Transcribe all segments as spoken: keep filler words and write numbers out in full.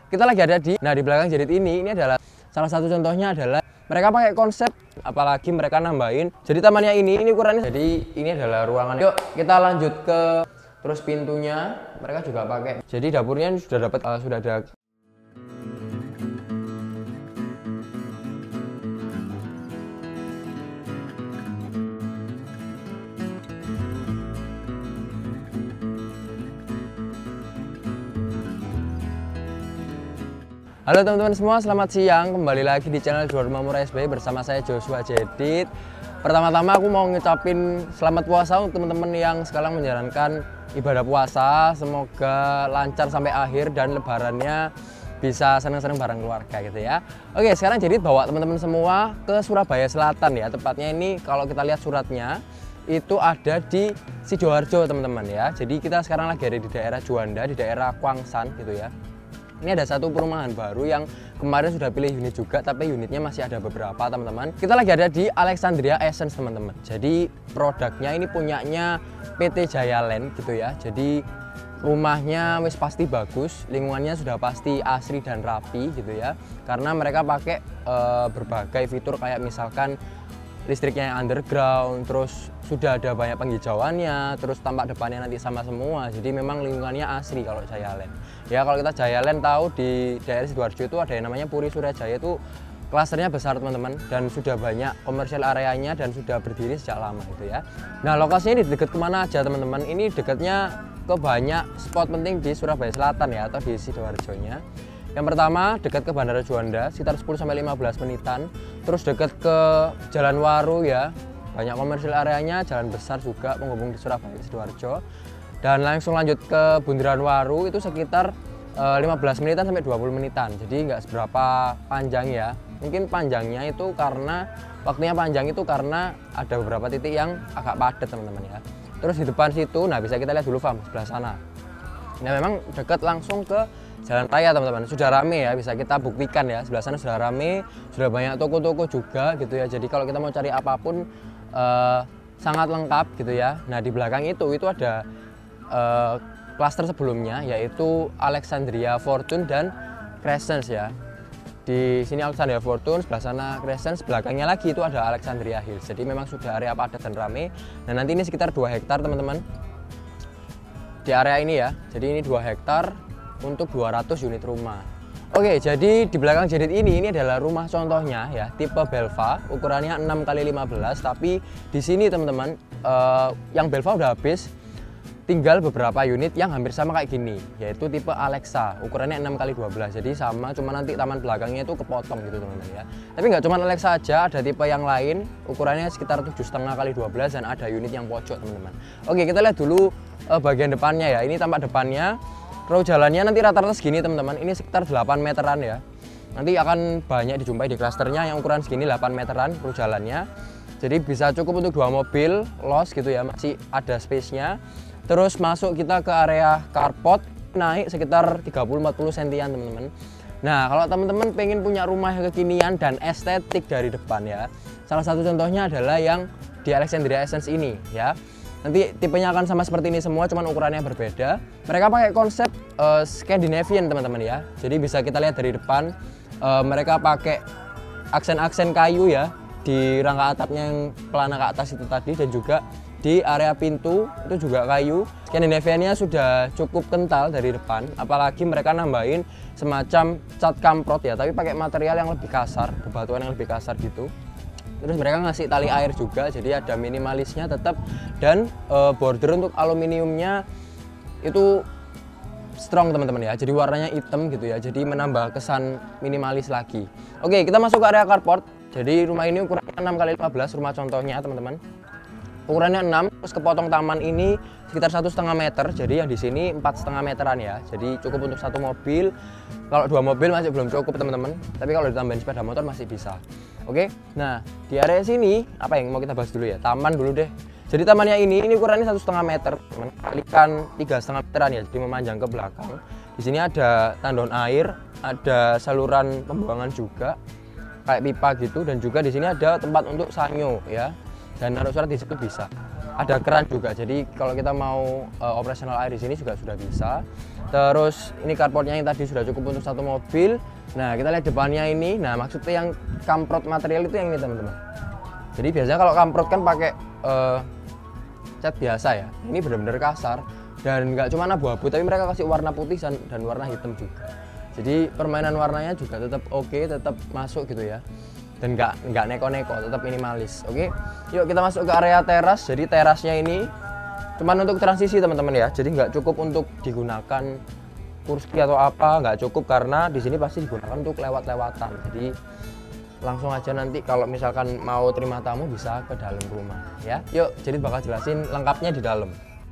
kita lagi ada di, nah di belakang Jerit ini, ini adalah salah satu contohnya adalah mereka pakai konsep, apalagi mereka nambahin. Jadi tamannya ini, ini ukurannya, jadi ini adalah ruangan. Yuk kita lanjut ke, terus pintunya mereka juga pakai. Jadi dapurnya sudah dapat, uh, sudah ada. Halo teman-teman semua, selamat siang. Kembali lagi di channel Jual Rumah Murah S B bersama saya Joshua Jedit. Pertama-tama aku mau ngucapin selamat puasa untuk teman-teman yang sekarang menjalankan ibadah puasa. Semoga lancar sampai akhir dan lebarannya bisa seneng-seneng bareng keluarga gitu ya. Oke, sekarang Jedit bawa teman-teman semua ke Surabaya Selatan ya. Tepatnya ini kalau kita lihat suratnya itu ada di Sidoarjo teman-teman ya. Jadi kita sekarang lagi ada di daerah Juanda, di daerah Kwangsan gitu ya. Ini ada satu perumahan baru yang kemarin sudah pilih unit juga, tapi unitnya masih ada beberapa teman-teman. Kita lagi ada di Alexandria Essence teman-teman. Jadi produknya ini punyanya P T Jayaland gitu ya. Jadi rumahnya wis pasti bagus, lingkungannya sudah pasti asri dan rapi gitu ya. Karena mereka pakai e, berbagai fitur kayak misalkan listriknya yang underground, terus sudah ada banyak penghijauannya, terus tampak depannya nanti sama semua. Jadi memang lingkungannya asri kalau Jayaland. Ya kalau kita Jayaland tahu di daerah Sidoarjo itu ada yang namanya Puri Surajaya, itu klasternya besar teman-teman dan sudah banyak komersial areanya dan sudah berdiri sejak lama gitu ya. Nah lokasinya ini dekat kemana aja teman-teman? Ini dekatnya ke banyak spot penting di Surabaya Selatan ya, atau di Sidoarjonya. Yang pertama dekat ke Bandara Juanda sekitar sepuluh sampai lima belas menitan. Terus dekat ke Jalan Waru ya, banyak komersial areanya, jalan besar juga penghubung di Surabaya Sidoarjo. Dan langsung lanjut ke Bundaran Waru itu sekitar e, lima belas menitan sampai dua puluh menitan. Jadi nggak seberapa panjang ya. Mungkin panjangnya itu karena waktunya panjang itu karena ada beberapa titik yang agak padat teman-teman ya. Terus di depan situ, nah bisa kita lihat dulu Fam, sebelah sana. Nah memang dekat langsung ke jalan raya teman-teman, sudah rame ya, bisa kita buktikan ya, sebelah sana sudah rame, sudah banyak toko-toko juga gitu ya. Jadi kalau kita mau cari apapun eh, sangat lengkap gitu ya. Nah di belakang itu itu ada eh, klaster sebelumnya yaitu Alexandria Fortune dan Crescent ya. Di sini Alexandria Fortune, sebelah sana Crescent, belakangnya lagi itu ada Alexandria Hills. Jadi memang sudah area padat dan rame. Nah nanti ini sekitar dua hektar teman-teman di area ini ya. Jadi ini dua hektar untuk dua ratus unit rumah. Oke, jadi di belakang Jedit ini ini adalah rumah contohnya ya, tipe Belva, ukurannya enam kali lima belas, tapi di sini teman-teman eh, yang Belva udah habis, tinggal beberapa unit yang hampir sama kayak gini, yaitu tipe Alexa, ukurannya enam kali dua belas. Jadi sama, cuma nanti taman belakangnya itu kepotong gitu teman-teman ya. Tapi nggak cuma Alexa aja, ada tipe yang lain, ukurannya sekitar tujuh koma lima kali dua belas dan ada unit yang pojok teman-teman. Oke, kita lihat dulu eh, bagian depannya ya. Ini tampak depannya. Row jalannya nanti rata-rata segini teman-teman, ini sekitar delapan meteran ya. Nanti akan banyak dijumpai di klasternya yang ukuran segini delapan meteran row jalannya. Jadi bisa cukup untuk dua mobil, los gitu ya, masih ada space-nya. Terus masuk kita ke area carport, naik sekitar tiga puluh sampai empat puluh sentian teman-teman. Nah kalau teman-teman pengen punya rumah yang kekinian dan estetik dari depan ya, salah satu contohnya adalah yang di Alexandria Essence ini ya. Nanti tipenya akan sama seperti ini semua, cuman ukurannya berbeda. Mereka pakai konsep uh, Scandinavian teman-teman ya. Jadi bisa kita lihat dari depan, uh, mereka pakai aksen-aksen kayu ya di rangka atapnya yang pelana ke atas itu tadi, dan juga di area pintu itu juga kayu. Scandinavian-nya sudah cukup kental dari depan, apalagi mereka nambahin semacam cat kamprot ya, tapi pakai material yang lebih kasar, bebatuan yang lebih kasar gitu. Terus mereka ngasih tali air juga, jadi ada minimalisnya tetap, dan e, border untuk aluminiumnya itu strong teman-teman ya, jadi warnanya hitam gitu ya, jadi menambah kesan minimalis lagi. Oke, kita masuk ke area carport. Jadi rumah ini ukurannya enam kali lima belas, rumah contohnya teman-teman. Ukurannya enam, terus kepotong taman ini sekitar satu setengah meter, jadi yang di sini empat setengah meteran ya, jadi cukup untuk satu mobil. Kalau dua mobil masih belum cukup teman-teman, tapi kalau ditambahin sepeda motor masih bisa. Oke, nah di area sini apa yang mau kita bahas dulu ya, taman dulu deh. Jadi tamannya ini ini ukurannya satu setengah meter, kalikan tiga setengah meteran ya, jadi memanjang ke belakang. Di sini ada tandon air, ada saluran pembuangan juga kayak pipa gitu, dan juga di sini ada tempat untuk sanyo ya, dan naruh surat di situ bisa. ada keran juga. Jadi kalau kita mau uh, operasional air di sini juga sudah bisa. Terus ini carportnya yang tadi sudah cukup untuk satu mobil. Nah, kita lihat depannya ini. Nah, maksudnya yang kamprot material itu yang ini teman-teman. Jadi biasanya kalau kamprot kan pakai uh, cat biasa ya. Ini benar-benar kasar dan nggak cuma abu-abu, tapi mereka kasih warna putih dan, dan warna hitam juga. Jadi permainan warnanya juga tetap oke, okay, tetap masuk gitu ya. Dan nggak nggak neko-neko, tetap minimalis. Oke, yuk kita masuk ke area teras. Jadi terasnya ini cuman untuk transisi teman-teman ya. Jadi nggak cukup untuk digunakan kursi atau apa, nggak cukup karena di sini pasti digunakan untuk lewat-lewatan. Jadi langsung aja nanti kalau misalkan mau terima tamu bisa ke dalam rumah ya. Yuk, jadi bakal jelasin lengkapnya di dalam.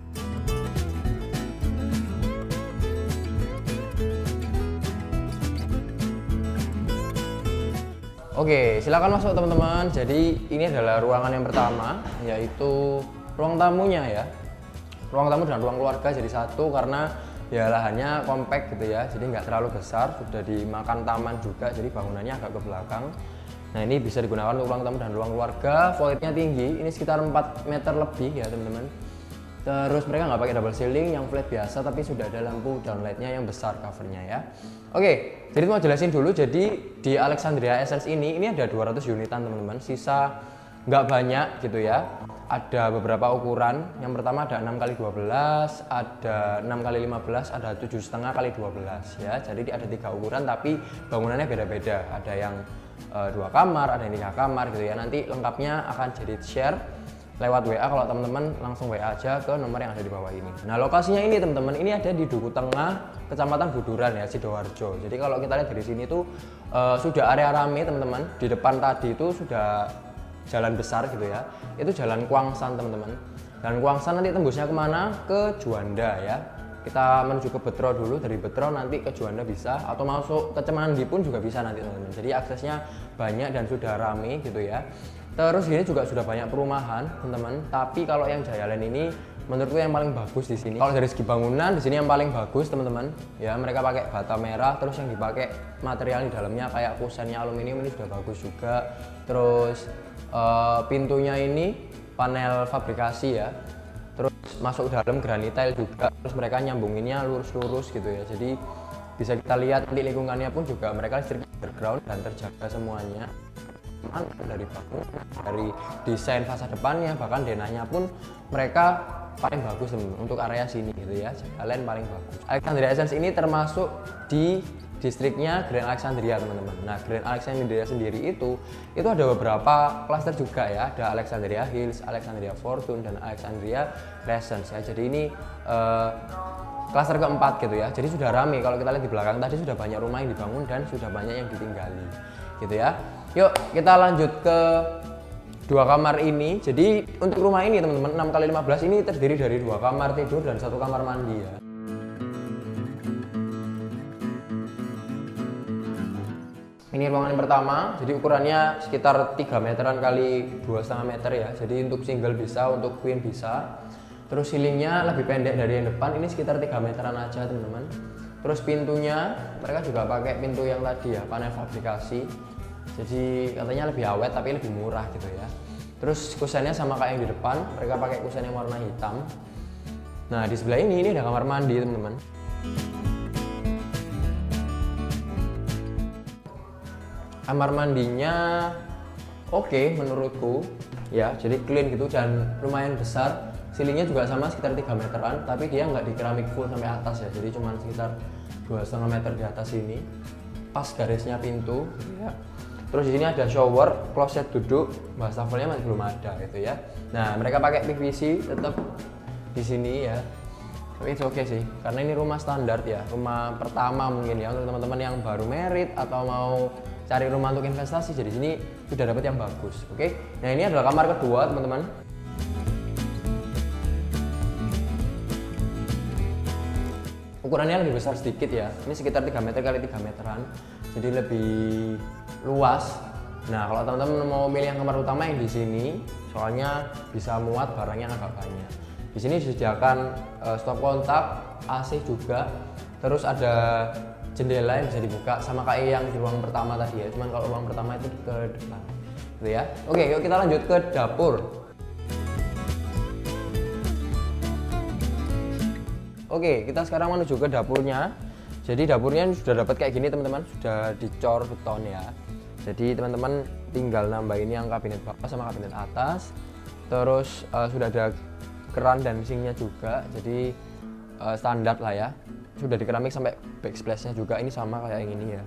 Oke, silakan masuk teman-teman. Jadi ini adalah ruangan yang pertama, yaitu ruang tamunya ya. Ruang tamu dan ruang keluarga jadi satu karena ya lahannya kompak gitu ya. Jadi nggak terlalu besar, sudah dimakan taman juga. Jadi bangunannya agak ke belakang. Nah, ini bisa digunakan untuk ruang tamu dan ruang keluarga. Voidnya tinggi, ini sekitar empat meter lebih ya teman-teman. Terus mereka nggak pakai double ceiling yang flat biasa, tapi sudah ada lampu downlightnya yang besar covernya ya. Oke, jadi mau jelasin dulu. Jadi di Alexandria Essence ini ini ada dua ratus unitan teman-teman. Sisa nggak banyak gitu ya. Ada beberapa ukuran. Yang pertama ada enam kali dua belas, ada enam kali lima belas, ada tujuh koma lima kali dua belas ya. Jadi ada tiga ukuran tapi bangunannya beda-beda. Ada yang uh, dua kamar, ada yang tiga kamar gitu ya. Nanti lengkapnya akan jadi share lewat W A. Kalau teman-teman langsung W A aja ke nomor yang ada di bawah ini. Nah, lokasinya ini teman-teman, ini ada di Duku Tengah, Kecamatan Buduran ya, Sidoarjo. Jadi kalau kita lihat dari sini tuh uh, sudah area rame teman-teman. Di depan tadi itu sudah jalan besar gitu ya. Itu Jalan Kuangsan teman-teman. Jalan Kuangsan nanti tembusnya kemana? Ke Juanda ya. Kita menuju ke Betro dulu, dari Betro nanti ke Juanda bisa, atau masuk ke Cemandi pun juga bisa nanti teman-teman. Jadi aksesnya banyak dan sudah rame gitu ya. Terus ini juga sudah banyak perumahan teman-teman. Tapi kalau yang Jayaland ini menurutku yang paling bagus di sini. Kalau dari segi bangunan di sini yang paling bagus teman-teman. Ya, mereka pakai bata merah, terus yang dipakai material di dalamnya kayak kusennya aluminium ini sudah bagus juga. Terus uh, pintunya ini panel fabrikasi ya. Terus masuk dalam granitile juga. Terus mereka nyambunginnya lurus-lurus gitu ya. Jadi bisa kita lihat nanti lingkungannya pun juga mereka listrik underground dan terjaga semuanya. Dari bangun, dari desain fasad depannya, bahkan denahnya pun mereka paling bagus teman, untuk area sini gitu ya. Jalan paling bagus. Alexandria Essence ini termasuk di distriknya Grand Alexandria teman-teman. Nah, Grand Alexandria sendiri itu itu ada beberapa klaster juga ya. Ada Alexandria Hills, Alexandria Fortune, dan Alexandria Crescent ya. Jadi ini uh, klaster keempat gitu ya. Jadi sudah ramai. Kalau kita lihat di belakang tadi sudah banyak rumah yang dibangun dan sudah banyak yang ditinggali gitu ya. Yuk kita lanjut ke dua kamar ini. Jadi untuk rumah ini teman-teman enam kali lima belas ini terdiri dari dua kamar tidur dan satu kamar mandi ya. Ini ruangan yang pertama, jadi ukurannya sekitar tiga meteran kali dua koma lima meter ya. Jadi untuk single bisa, untuk queen bisa. Terus ceilingnya lebih pendek dari yang depan, ini sekitar tiga meteran aja teman-teman. Terus pintunya mereka juga pakai pintu yang tadi ya, panel fabrikasi. Jadi katanya lebih awet tapi lebih murah gitu ya. Terus kusennya sama kayak yang di depan, mereka pakai kusen yang warna hitam. Nah, di sebelah ini ini ada kamar mandi teman-teman. Kamar mandinya oke okay, menurutku ya, jadi clean gitu dan lumayan besar. Ceilingnya juga sama sekitar tiga meteran, tapi dia nggak di keramik full sampai atas ya, jadi cuma sekitar dua koma lima meter di atas ini. Pas garisnya pintu ya. Terus di sini ada shower, kloset duduk, wastafelnya masih belum ada gitu ya. Nah, mereka pakai P V C tetap di sini ya. Tapi itu oke sih, karena ini rumah standar ya, rumah pertama mungkin ya untuk teman-teman yang baru merit atau mau cari rumah untuk investasi. Jadi sini sudah dapat yang bagus, oke? Nah, ini adalah kamar kedua teman-teman. Ukurannya lebih besar sedikit ya, ini sekitar tiga meter kali tiga meteran, jadi lebih luas. Nah, kalau teman-teman mau milih yang kamar utama yang di sini, soalnya bisa muat barangnya agak banyak. Di sini disediakan uh, stop kontak, A C juga, terus ada jendela yang bisa dibuka sama kayak yang di ruang pertama tadi ya. Cuman kalau ruang pertama itu ke depan, gitu ya. Oke, yuk kita lanjut ke dapur. Oke, kita sekarang menuju ke dapurnya. Jadi dapurnya sudah dapat kayak gini teman-teman, sudah dicor beton ya. Jadi teman-teman tinggal nambahin yang kabinet bawah sama kabinet atas. Terus uh, sudah ada keran dan sinknya juga, jadi uh, standar lah ya. Sudah di keramik sampai backsplash-nya juga, ini sama kayak yang ini ya.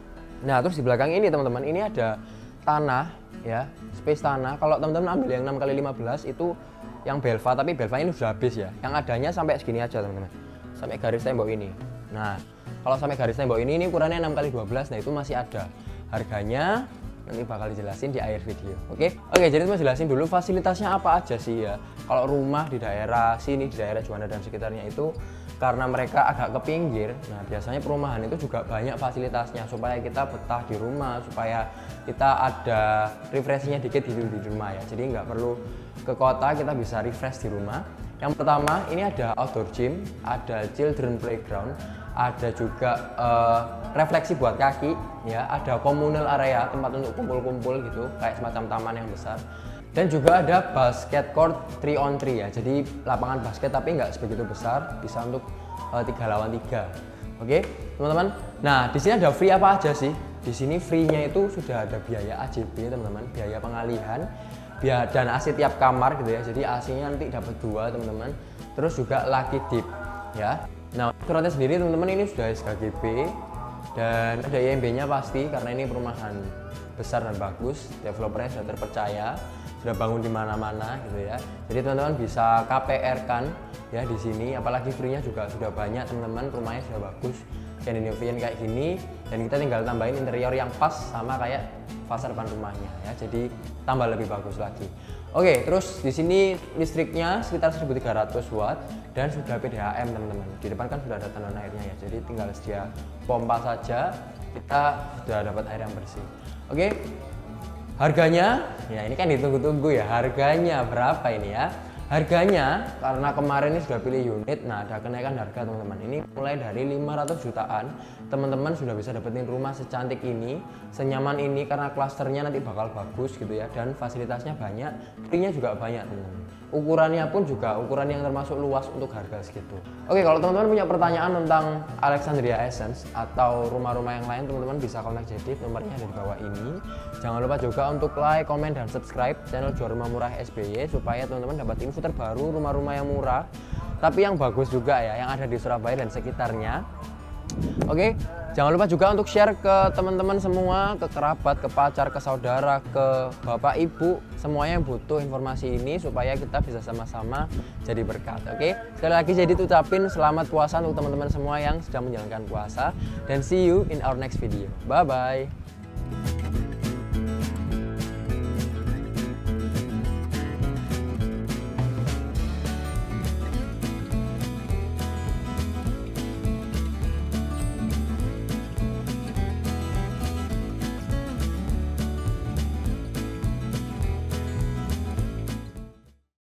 Nah terus di belakang ini teman-teman, ini ada tanah ya, space tanah. Kalau teman-teman ambil yang enam kali lima belas itu yang belva, tapi belva ini sudah habis ya. Yang adanya sampai segini aja teman-teman, sampai garis tembok ini. Nah kalau sampai garis tembok ini, ini ukurannya enam kali dua belas, nah itu masih ada. Harganya nanti bakal dijelasin di akhir video. Oke, oke jadi teman jelasin dulu fasilitasnya apa aja sih ya. Kalau rumah di daerah sini, di daerah Juanda dan sekitarnya itu, karena mereka agak ke pinggir, nah biasanya perumahan itu juga banyak fasilitasnya supaya kita betah di rumah, supaya kita ada refreshingnya dikit di, di rumah ya. Jadi nggak perlu ke kota, kita bisa refresh di rumah. Yang pertama ini ada outdoor gym, ada children playground, ada juga uh, refleksi buat kaki ya, ada communal area, tempat untuk kumpul-kumpul gitu, kayak semacam taman yang besar. Dan juga ada basket court three on three ya, jadi lapangan basket tapi nggak sebegitu besar, bisa untuk uh, tiga lawan tiga. Oke teman-teman, nah di sini ada free apa aja sih? Di sini free-nya itu sudah ada biaya A J B teman-teman, biaya pengalihan, biaya dan A C tiap kamar gitu ya, jadi A C-nya nanti dapat dua teman-teman. Terus juga lucky dip ya. Nah suratnya sendiri teman-teman ini sudah S K G B dan ada I M B-nya pasti, karena ini perumahan besar dan bagus, developernya sudah terpercaya, sudah bangun di mana-mana gitu ya. Jadi teman-teman bisa K P R kan ya di sini, apalagi free-nya juga sudah banyak teman-teman, rumahnya sudah bagus, Scandinavian kayak gini, dan kita tinggal tambahin interior yang pas sama kayak fasad depan rumahnya ya. Jadi tambah lebih bagus lagi. Oke, terus di sini listriknya sekitar seribu tiga ratus watt dan sudah P D H M teman-teman. Di depan kan sudah ada tandon airnya ya. Jadi tinggal sedia pompa saja, kita sudah dapat air yang bersih. Oke. Harganya, ya ini kan ditunggu-tunggu ya. Harganya berapa ini ya? Harganya karena kemarin ini sudah pilih unit, nah ada kenaikan harga teman-teman. Ini mulai dari lima ratus jutaan, teman-teman sudah bisa dapetin rumah secantik ini, senyaman ini, karena klasternya nanti bakal bagus gitu ya, dan fasilitasnya banyak, free-nya juga banyak teman-teman. Ukurannya pun juga ukuran yang termasuk luas untuk harga segitu. Oke, kalau teman-teman punya pertanyaan tentang Alexandria Essence atau rumah-rumah yang lain, teman-teman bisa kontak Jedit, nomornya ada di bawah ini. Jangan lupa juga untuk like, komen, dan subscribe channel Jual Rumah Murah S B Y supaya teman-teman dapat info terbaru rumah-rumah yang murah, tapi yang bagus juga ya, yang ada di Surabaya dan sekitarnya. Oke, jangan lupa juga untuk share ke teman-teman semua, ke kerabat, ke pacar, ke saudara, ke bapak ibu, semuanya yang butuh informasi ini supaya kita bisa sama-sama jadi berkat. Oke, sekali lagi jadi ucapin selamat puasa untuk teman-teman semua yang sedang menjalankan puasa, dan see you in our next video. Bye bye.